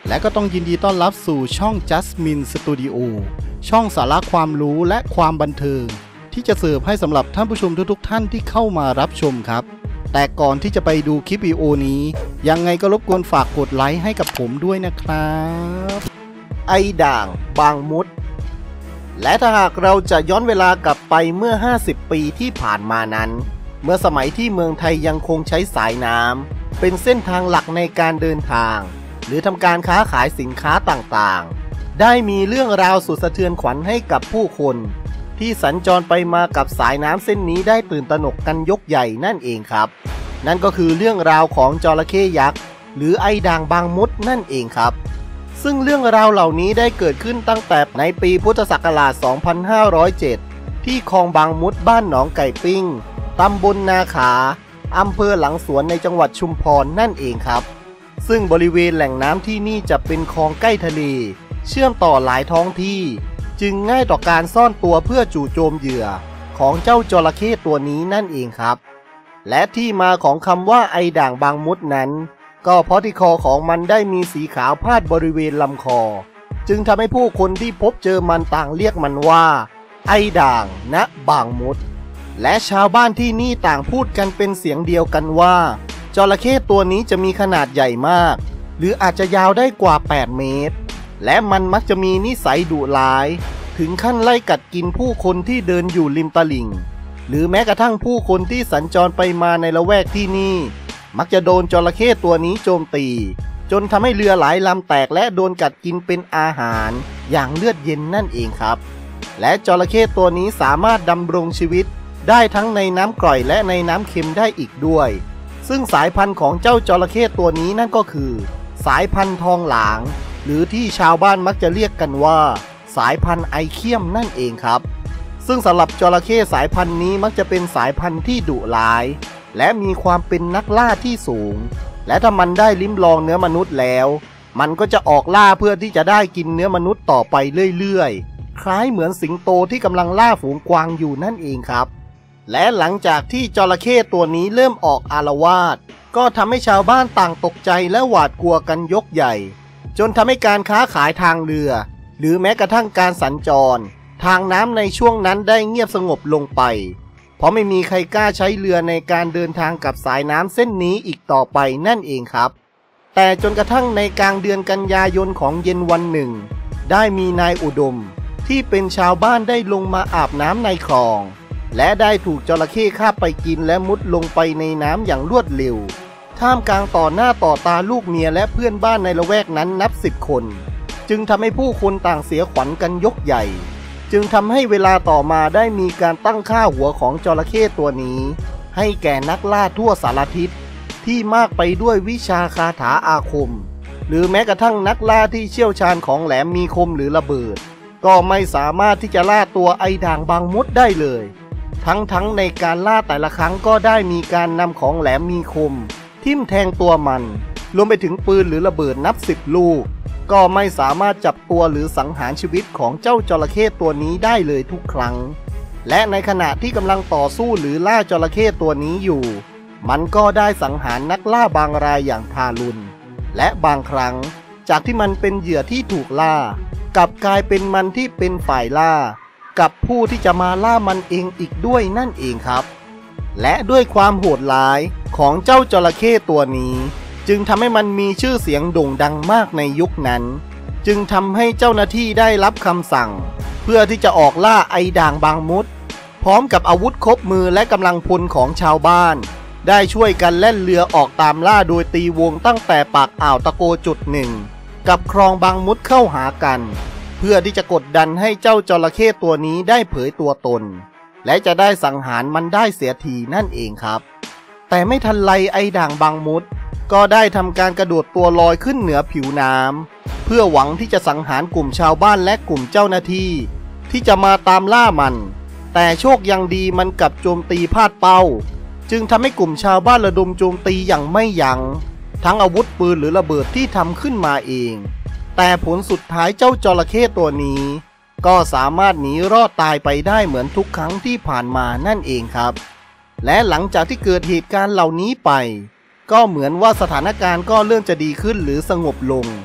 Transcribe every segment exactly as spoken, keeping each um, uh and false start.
และก็ต้องยินดีต้อนรับสู่ช่อง Jasmine Studio ช่องสาระความรู้และความบันเทิงที่จะเสิร์ฟให้สำหรับท่านผู้ชมทุกๆท่านที่เข้ามารับชมครับแต่ก่อนที่จะไปดูคลิปวิดีโอนี้ยังไงก็รบกวนฝากกดไลค์ให้กับผมด้วยนะครับไอ้ด่างบางมุดและถ้าหากเราจะย้อนเวลากลับไปเมื่อห้าสิบปีที่ผ่านมานั้นเมื่อสมัยที่เมืองไทยยังคงใช้สายน้ำเป็นเส้นทางหลักในการเดินทางหรือทำการค้าขายสินค้าต่างๆได้มีเรื่องราวสุดสะเทือนขวัญให้กับผู้คนที่สัญจรไปมากับสายน้ำเส้นนี้ได้ตื่นตระหนกกันยกใหญ่นั่นเองครับนั่นก็คือเรื่องราวของจระเข้ยักษ์หรือไอ้ด่างบางมุดนั่นเองครับซึ่งเรื่องราวเหล่านี้ได้เกิดขึ้นตั้งแต่ในปีพุทธศักราช สองพันห้าร้อยเจ็ด ที่คลองบางมุดบ้านหนองไก่ปิ้งตำบลนาขาอำเภอหลังสวนในจังหวัดชุมพรนั่นเองครับซึ่งบริเวณแหล่งน้ำที่นี่จะเป็นคลองใกล้ทะเลเชื่อมต่อหลายท้องที่จึงง่ายต่อการซ่อนตัวเพื่อจู่โจมเหยื่อของเจ้าจระเข้ตัวนี้นั่นเองครับและที่มาของคำว่าไอ้ด่างบางมุดนั้นก็เพราะที่คอของมันได้มีสีขาวพาดบริเวณลำคอจึงทำให้ผู้คนที่พบเจอมันต่างเรียกมันว่าไอ้ด่างณบางมุดและชาวบ้านที่นี่ต่างพูดกันเป็นเสียงเดียวกันว่าจระเข้ตัวนี้จะมีขนาดใหญ่มากหรืออาจจะยาวได้กว่าแปดเมตรและมันมักจะมีนิสัยดุร้ายถึงขั้นไล่กัดกินผู้คนที่เดินอยู่ริมตลิ่งหรือแม้กระทั่งผู้คนที่สัญจรไปมาในละแวกที่นี่มักจะโดนจระเข้ตัวนี้โจมตีจนทำให้เรือหลายลำแตกและโดนกัดกินเป็นอาหารอย่างเลือดเย็นนั่นเองครับและจระเข้ตัวนี้สามารถดำรงชีวิตได้ทั้งในน้ำกร่อยและในน้ำเค็มได้อีกด้วยซึ่งสายพันธุ์ของเจ้าจระเข้ตัวนี้นั่นก็คือสายพันธุ์ทองหลางหรือที่ชาวบ้านมักจะเรียกกันว่าสายพันธุ์ไอเคียมนั่นเองครับซึ่งสำหรับจระเข้สายพันธุ์นี้มักจะเป็นสายพันธุ์ที่ดุร้ายและมีความเป็นนักล่าที่สูงและถ้ามันได้ลิ้มลองเนื้อมนุษย์แล้วมันก็จะออกล่าเพื่อที่จะได้กินเนื้อมนุษย์ต่อไปเรื่อยๆคล้ายเหมือนสิงโตที่กำลังล่าฝูงกวางอยู่นั่นเองครับและหลังจากที่จระเข้ตัวนี้เริ่มออกอาละวาดก็ทำให้ชาวบ้านต่างตกใจและหวาดกลัวกันยกใหญ่จนทำให้การค้าขายทางเรือหรือแม้กระทั่งการสัญจรทางน้ำในช่วงนั้นได้เงียบสงบลงไปเพราะไม่มีใครกล้าใช้เรือในการเดินทางกับสายน้ำเส้นนี้อีกต่อไปนั่นเองครับแต่จนกระทั่งในกลางเดือนกันยายนของเย็นวันหนึ่งได้มีนายอุดมที่เป็นชาวบ้านได้ลงมาอาบน้ำในคลองและได้ถูกจระเข้คาบไปกินและมุดลงไปในน้ำอย่างรวดเร็วท่ามกลางต่อหน้าต่อตาลูกเมียและเพื่อนบ้านในละแวกนั้นนับสิบคนจึงทำให้ผู้คนต่างเสียขวัญกันยกใหญ่จึงทำให้เวลาต่อมาได้มีการตั้งค่าหัวของจระเข้ตัวนี้ให้แก่นักล่าทั่วสารทิศที่มากไปด้วยวิชาคาถาอาคมหรือแม้กระทั่งนักล่าที่เชี่ยวชาญของแหลมมีคมหรือระเบิดก็ไม่สามารถที่จะล่าตัวไอ้ด่างบางมุดได้เลยทั้งๆ ในการล่าแต่ละครั้งก็ได้มีการนำของแหลมมีคมทิ่มแทงตัวมันรวมไปถึงปืนหรือระเบิดนับสิบลูกก็ไม่สามารถจับตัวหรือสังหารชีวิตของเจ้าจระเข้ตัวนี้ได้เลยทุกครั้งและในขณะที่กำลังต่อสู้หรือล่าจระเข้ตัวนี้อยู่มันก็ได้สังหารนักล่าบางรายอย่างทารุณและบางครั้งจากที่มันเป็นเหยื่อที่ถูกล่ากลับกลายเป็นมันที่เป็นฝ่ายล่ากับผู้ที่จะมาล่ามันเองอีกด้วยนั่นเองครับและด้วยความโหดร้ายของเจ้าจระเข้ตัวนี้จึงทำให้มันมีชื่อเสียงโด่งดังมากในยุคนั้นจึงทำให้เจ้าหน้าที่ได้รับคำสั่งเพื่อที่จะออกล่าไอ้ด่างบางมุดพร้อมกับอาวุธครบมือและกำลังพลของชาวบ้านได้ช่วยกันแล่นเรือออกตามล่าโดยตีวงตั้งแต่ปากอ่าวตะโกจุดหนึ่งกับคลองบางมุดเข้าหากันเพื่อที่จะกดดันให้เจ้าจระเข้ตัวนี้ได้เผยตัวตนและจะได้สังหารมันได้เสียทีนั่นเองครับแต่ไม่ทันไรไอ้ด่างบางมุดก็ได้ทำการกระโดดตัวลอยขึ้นเหนือผิวน้ำเพื่อหวังที่จะสังหารกลุ่มชาวบ้านและกลุ่มเจ้าหน้าที่ที่จะมาตามล่ามันแต่โชคยังดีมันกลับโจมตีพลาดเป้าจึงทำให้กลุ่มชาวบ้านระดมโจมตีอย่างไม่ยัง้งทั้งอาวุธปืนหรือระเบิดที่ทำขึ้นมาเองแต่ผลสุดท้ายเจ้าจระเข้ตัวนี้ก็สามารถหนีรอดตายไปได้เหมือนทุกครั้งที่ผ่านมานั่นเองครับและหลังจากที่เกิดเหตุการณ์เหล่านี้ไปก็เหมือนว่าสถานการณ์ก็เริ่มจะดีขึ้นหรือสงบลง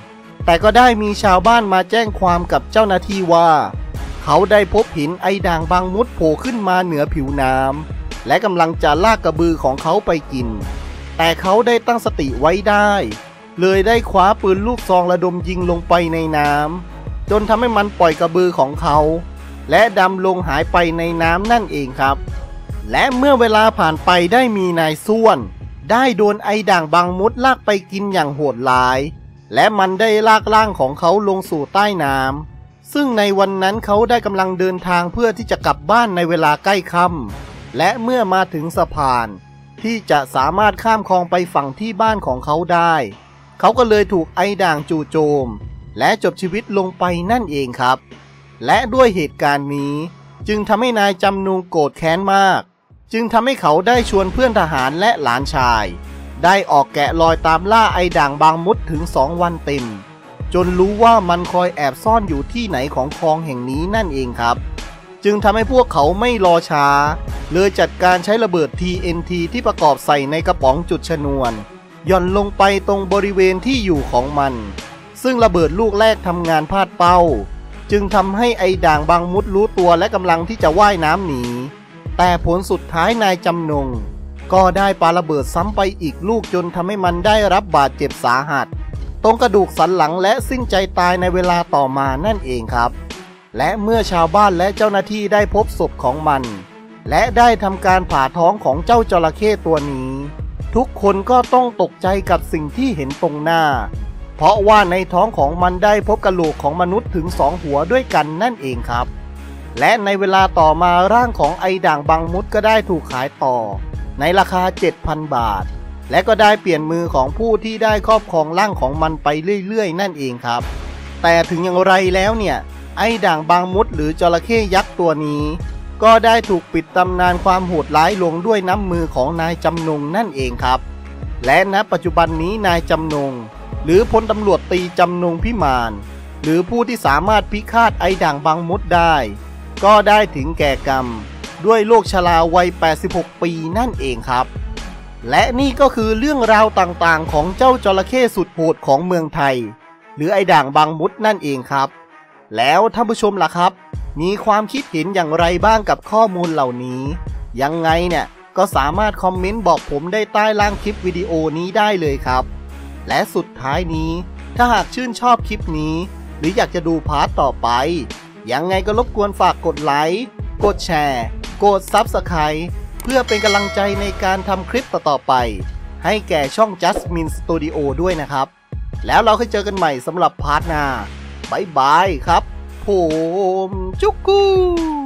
แต่ก็ได้มีชาวบ้านมาแจ้งความกับเจ้าหน้าที่ว่าเขาได้พบหินไอด่างบางมดโผล่ขึ้นมาเหนือผิวน้ำและกำลังจะลากกระบือของเขาไปกินแต่เขาได้ตั้งสติไว้ได้เลยได้คว้าปืนลูกซองระดมยิงลงไปในน้ำจนทำให้มันปล่อยกระบือของเขาและดำลงหายไปในน้ำนั่นเองครับและเมื่อเวลาผ่านไปได้มีนายส้วนได้โดนไอด่างบางมดลากไปกินอย่างโหดร้ายและมันได้ลากร่างของเขาลงสู่ใต้น้ำซึ่งในวันนั้นเขาได้กำลังเดินทางเพื่อที่จะกลับบ้านในเวลาใกล้ค่ำและเมื่อมาถึงสะพานที่จะสามารถข้ามคลองไปฝั่งที่บ้านของเขาได้เขาก็เลยถูกไอด่างจู่โจมและจบชีวิตลงไปนั่นเองครับและด้วยเหตุการณ์นี้จึงทำให้นายจำนงโกรธแค้นมากจึงทำให้เขาได้ชวนเพื่อนทหารและหลานชายได้ออกแกะรอยตามล่าไอด่างบางมดถึงสองวันเต็มจนรู้ว่ามันคอยแอบซ่อนอยู่ที่ไหนของคลองแห่งนี้นั่นเองครับจึงทำให้พวกเขาไม่รอช้าเลยจัดการใช้ระเบิด ที เอ็น ที ที่ประกอบใส่ในกระป๋องจุดชนวนหย่อนลงไปตรงบริเวณที่อยู่ของมันซึ่งระเบิดลูกแรกทำงานพลาดเป้าจึงทำให้ไอด่างบางมดรู้ตัวและกำลังที่จะว่ายน้ำหนีแต่ผลสุดท้ายนายจำนงก็ได้ปาระเบิดซ้ำไปอีกลูกจนทำให้มันได้รับบาดเจ็บสาหัสตรงกระดูกสันหลังและสิ้นใจตายในเวลาต่อมานั่นเองครับและเมื่อชาวบ้านและเจ้าหน้าที่ได้พบศพของมันและได้ทำการผ่าท้องของเจ้าจระเข้ตัวนี้ทุกคนก็ต้องตกใจกับสิ่งที่เห็นตรงหน้าเพราะว่าในท้องของมันได้พบกระโหลกของมนุษย์ถึงสองหัวด้วยกันนั่นเองครับและในเวลาต่อมาร่างของไอด่างบางมดก็ได้ถูกขายต่อในราคา เจ็ดพัน บาทและก็ได้เปลี่ยนมือของผู้ที่ได้ครอบครองร่างของมันไปเรื่อยๆนั่นเองครับแต่ถึงอย่างไรแล้วเนี่ยไอด่างบางมดหรือจระเข้ยักษ์ตัวนี้ก็ได้ถูกปิดตำนานความโหดร้ายลงด้วยน้ำมือของนายจำนงนั่นเองครับและณปัจจุบันนี้นายจำนงหรือพลตำรวจตรีจำนงพิมานหรือผู้ที่สามารถพิฆาตไอด่างบางมดได้ก็ได้ถึงแก่กรรมด้วยโรคชราวัยแปดสิบหกปีนั่นเองครับและนี่ก็คือเรื่องราวต่างๆของเจ้าจระเข้สุดโหดของเมืองไทยหรือไอด่างบางมดนั่นเองครับแล้วท่านผู้ชมล่ะครับมีความคิดเห็นอย่างไรบ้างกับข้อมูลเหล่านี้ยังไงเนี่ยก็สามารถคอมเมนต์บอกผมได้ใต้ล่างคลิปวิดีโอนี้ได้เลยครับและสุดท้ายนี้ถ้าหากชื่นชอบคลิปนี้หรืออยากจะดูพาร์ทต่อไปยังไงก็รบกวนฝากกดไลค์กดแชร์กด ซับสไครบ์ เพื่อเป็นกำลังใจในการทำคลิปต่อๆไปให้แก่ช่อง Jasmine Studio ด้วยนะครับแล้วเราค่อยเจอกันใหม่สำหรับพาร์ทหน้าบ๊ายบายครับผมจุกกู